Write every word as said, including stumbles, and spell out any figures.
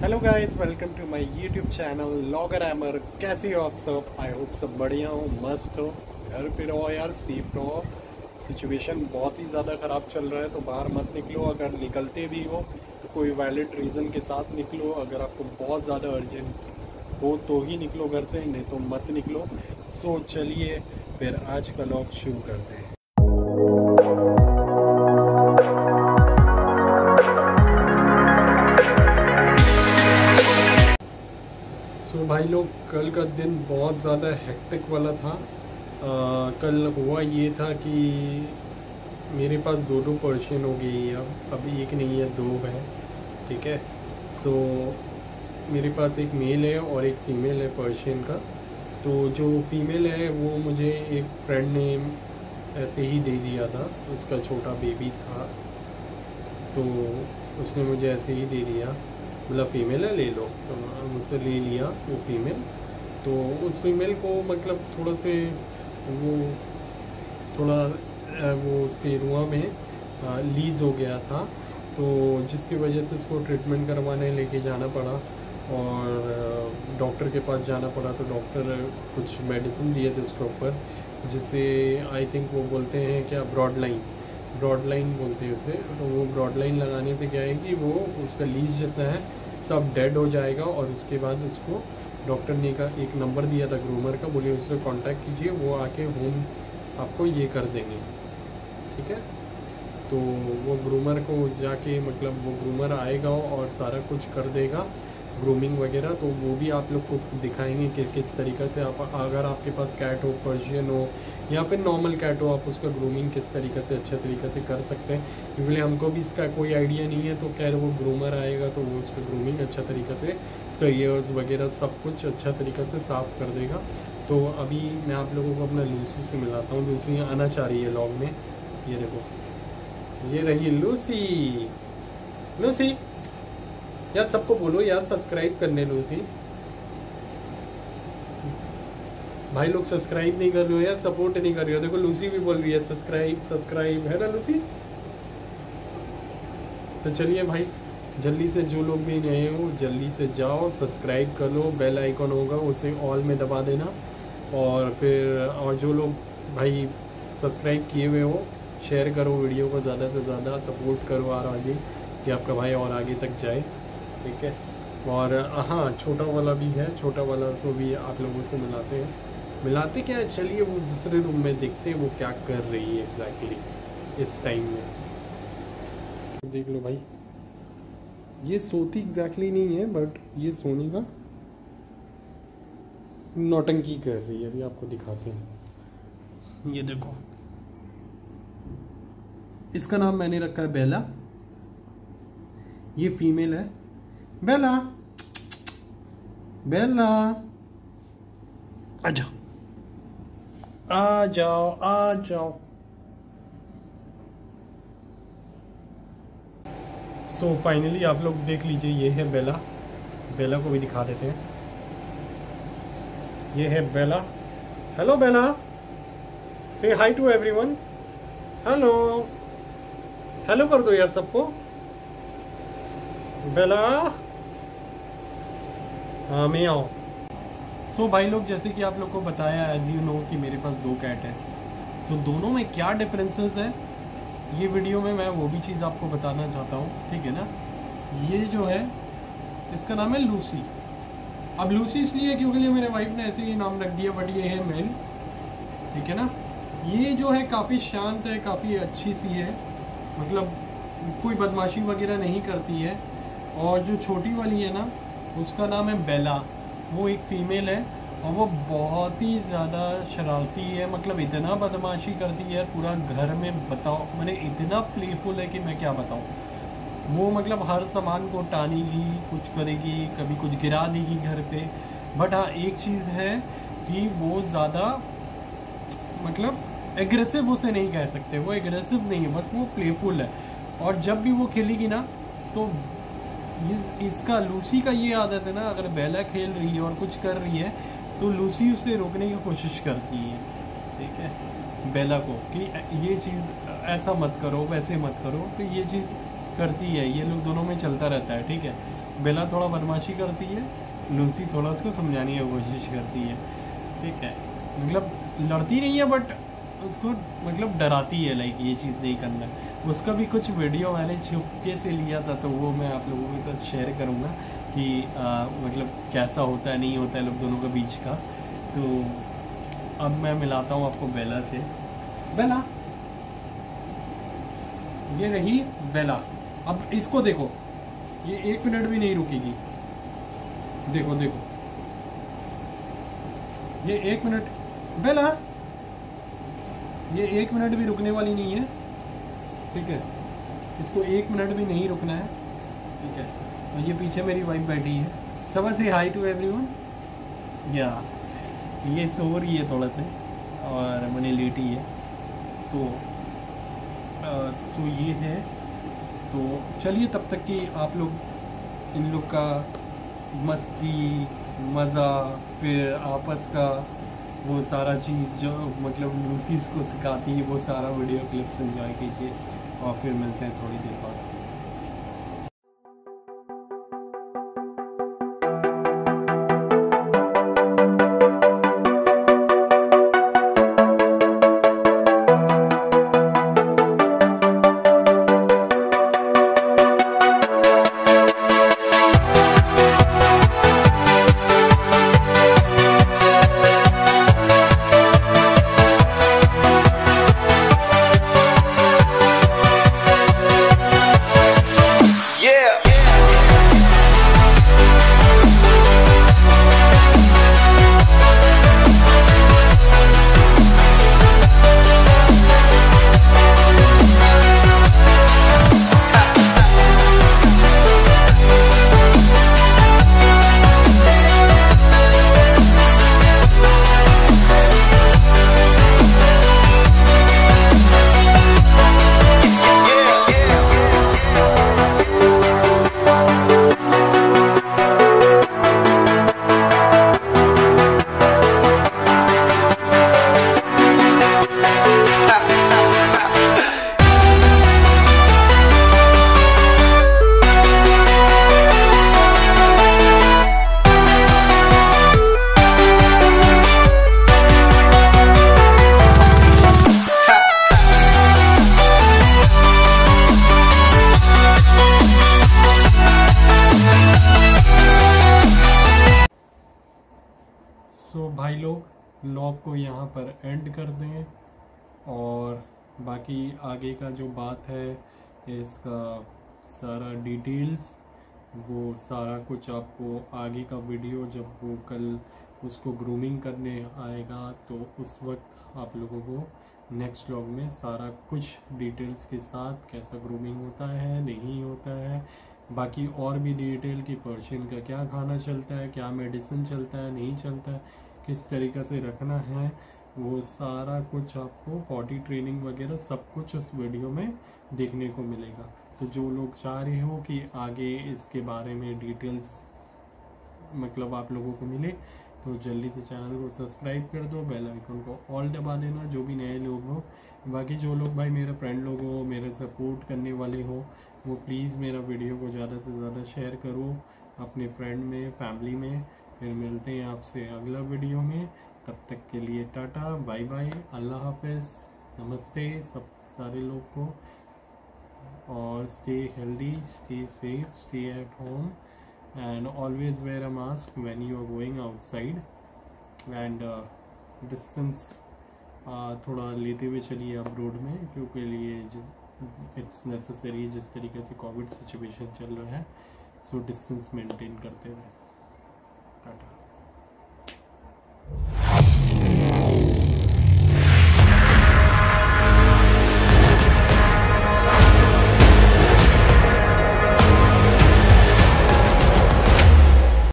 Hello guys, welcome to my YouTube channel vlogger Amar. कैसे हो आप सब? आई होप सब बढ़िया हो, मस्त हो, घर पे रहो यार, सेफ रहो। सिचुएशन बहुत ही ज़्यादा ख़राब चल रहा है तो बाहर मत निकलो। अगर निकलते भी हो तो कोई वैलिड रीज़न के साथ निकलो। अगर आपको बहुत ज़्यादा अर्जेंट हो तो ही निकलो घर से, नहीं तो मत निकलो। सो चलिए फिर आज का व्लॉग शुरू करते हैं। तो भाई लोग, कल का दिन बहुत ज़्यादा हेक्टिक वाला था। आ, कल हुआ ये था कि मेरे पास दो दो पर्शियन हो गई। अब अभी एक नहीं है, दो है, ठीक है। सो मेरे पास एक मेल है और एक फ़ीमेल है पर्शियन का। तो जो फीमेल है वो मुझे एक फ्रेंड ने ऐसे ही दे दिया था, उसका छोटा बेबी था तो उसने मुझे ऐसे ही दे दिया। मतलब फ़ीमेल है, ले लो, तो मुझसे ले लिया वो फ़ीमेल। तो उस फीमेल को मतलब थोड़ा से वो थोड़ा वो उसके रुआ में लीज हो गया था, तो जिसकी वजह से उसको ट्रीटमेंट करवाने लेके जाना पड़ा और डॉक्टर के पास जाना पड़ा। तो डॉक्टर कुछ मेडिसिन दिए थे उसके ऊपर, जिससे आई थिंक वो बोलते हैं क्या, ब्रॉड लाइन ब्रॉड लाइन बोलते हैं उसे। तो वो ब्रॉड लाइन लगाने से क्या है कि वो उसका लीज जितना है सब डेड हो जाएगा। और उसके बाद उसको डॉक्टर ने का एक नंबर दिया था ग्रूमर का, बोले उससे कांटेक्ट कीजिए, वो आके होम आपको ये कर देंगे, ठीक है। तो वो ग्रूमर को जाके मतलब वो ग्रूमर आएगा और सारा कुछ कर देगा, ग्रूमिंग वगैरह। तो वो भी आप लोग को दिखाएंगे कि किस तरीक़े से आप, अगर आपके पास कैट हो, पर्शियन हो या फिर नॉर्मल कैट हो, आप उसका ग्रूमिंग किस तरीके से अच्छे तरीके से कर सकते हैं। क्योंकि हमको भी इसका कोई आइडिया नहीं है। तो खैर वो ग्रूमर आएगा तो वो उसका ग्रूमिंग अच्छा तरीके से, उसका ईयर्स वगैरह सब कुछ अच्छा तरीके से साफ़ कर देगा। तो अभी मैं आप लोगों को अपना लूसी से मिलाता हूँ। लूसी आना चाह रही है लॉग में, ये देखो, ये रही लूसी। लूसी यार, सबको बोलो यार सब्सक्राइब करने। लूसी भाई लोग सब्सक्राइब नहीं कर रहे हो यार, सपोर्ट नहीं कर रहे हो। देखो लूसी भी बोल रही है सब्सक्राइब सब्सक्राइब, है ना लूसी? तो चलिए भाई, जल्दी से जो लोग भी नए हो जल्दी से जाओ, सब्सक्राइब कर लो, बेल आइकन होगा उसे ऑल में दबा देना। और फिर और जो लोग भाई सब्सक्राइब किए हुए हो, शेयर करो वीडियो को, ज़्यादा से ज़्यादा सपोर्ट करो और आगे कि आपका भाई और आगे तक जाए, ठीक है। और हाँ, छोटा वाला भी है, छोटा वाला को भी आप लोगों से मिलाते हैं। मिलाते क्या है, चलिए वो दूसरे रूम में देखते हैं वो क्या कर रही है एग्जैक्टली इस टाइम में। देख लो भाई, ये सोती एग्जैक्टली नहीं है, बट ये सोने का नौटंकी कर रही है। अभी आपको दिखाते हैं, ये देखो। इसका नाम मैंने रखा है बेला, ये फीमेल है। बेला, बेला, आ जाओ आ जाओ आ जाओ। सो so, फाइनली आप लोग देख लीजिए, ये है बेला। बेला को भी दिखा देते हैं, ये है बेला। Hello Bella, say hi to everyone. Hello hello कर दो यार सबको। बेला, हाँ मैं आओ। सो so, भाई लोग, जैसे कि आप लोग को बताया एज यू नो कि मेरे पास दो कैट है। सो so, दोनों में क्या डिफरेंसेस है, ये वीडियो में मैं वो भी चीज़ आपको बताना चाहता हूँ, ठीक है ना। ये जो है, इसका नाम है लूसी। अब लूसी इसलिए क्योंकि लिए मेरे वाइफ ने ऐसे ही नाम रख दिया, बट ये है मेल, ठीक है ना। ये जो है काफ़ी शांत है, काफ़ी अच्छी सी है, मतलब कोई बदमाशी वगैरह नहीं करती है। और जो छोटी वाली है ना, उसका नाम है बेला, वो एक फ़ीमेल है और वो बहुत ही ज़्यादा शरारती है। मतलब इतना बदमाशी करती है पूरा घर में, बताओ, मैंने इतना प्लेफुल है कि मैं क्या बताऊँ। वो मतलब हर सामान को टानेगी, कुछ करेगी, कभी कुछ गिरा देगी घर पे। बट हाँ, एक चीज़ है कि वो ज़्यादा मतलब एग्रेसिव उसे नहीं कह सकते, वो एग्रेसिव नहीं है, बस वो प्लेफुल है। और जब भी वो खेलेगी ना, तो ये इसका लूसी का ये आदत है ना, अगर बेला खेल रही है और कुछ कर रही है तो लूसी उसे रोकने की कोशिश करती है, ठीक है, बेला को, कि ये चीज़ ऐसा मत करो, वैसे मत करो। तो ये चीज़ करती है, ये लोग दोनों में चलता रहता है, ठीक है। बेला थोड़ा बदमाशी करती है, लूसी थोड़ा उसको समझाने की कोशिश करती है, ठीक है। मतलब लड़ती नहीं है बट उसको मतलब डराती है, लाइक ये चीज़ नहीं करना। उसका भी कुछ वीडियो मैंने चुपके से लिया था, तो वो मैं आप लोगों के साथ शेयर करूँगा कि आ, मतलब कैसा होता है नहीं होता है लोग दोनों के बीच का। तो अब मैं मिलाता हूँ आपको बेला से। बेला, ये रही बेला। अब इसको देखो, ये एक मिनट भी नहीं रुकेगी। देखो देखो, ये एक मिनट, बेला ये एक मिनट भी रुकने वाली नहीं है, ठीक है। इसको एक मिनट भी नहीं रुकना है, ठीक है। और ये पीछे मेरी वाइफ बैठी है। सब से हाई टू एवरीवन। या ये सो रही है थोड़ा सा और मैंने लेटी है, तो आ, सो ये है। तो चलिए तब तक कि आप लोग इन लोग का मस्ती मज़ा, फिर आपस का वो सारा चीज़ जो मतलब लूसी को सिखाती है, वो सारा वीडियो क्लिप्स एंजॉय कीजिए और फिर मिलते हैं थोड़ी देर बाद। सो भाई लोग व्लॉग को यहाँ पर एंड कर दें, और बाकी आगे का जो बात है इसका सारा डिटेल्स, वो सारा कुछ आपको आगे का वीडियो जब वो कल उसको ग्रूमिंग करने आएगा तो उस वक्त आप लोगों को नेक्स्ट व्लॉग में सारा कुछ डिटेल्स के साथ कैसा ग्रूमिंग होता है नहीं होता है, बाकी और भी डिटेल कि पर्शियन का क्या खाना चलता है, क्या मेडिसिन चलता है नहीं चलता है, किस तरीक़े से रखना है, वो सारा कुछ आपको पॉटी ट्रेनिंग वगैरह सब कुछ उस वीडियो में देखने को मिलेगा। तो जो लोग चाह रहे हो कि आगे इसके बारे में डिटेल्स मतलब आप लोगों को मिले, तो जल्दी से चैनल को सब्सक्राइब कर दो, बेल आइकन को ऑल दबा देना जो भी नए लोग हो। बाकी जो लोग भाई मेरे फ्रेंड लोग हो, मेरे सपोर्ट करने वाले हो, वो प्लीज़ मेरा वीडियो को ज़्यादा से ज़्यादा शेयर करो अपने फ्रेंड में, फैमिली में। फिर मिलते हैं आपसे अगला वीडियो में, तब तक के लिए टाटा बाय बाय, अल्लाह हाफिज़, नमस्ते सब सारे लोग को, और stay healthy, stay safe, stay at home and always wear a mask when you are going outside and uh, distance uh, थोड़ा लेते हुए चलिए आप रोड में, क्योंकि लिए इट्स नेसेसरी जिस तरीके से कोविड सिचुएशन चल रहा है। सो डिस्टेंस मेंटेन करते हुए टाटा।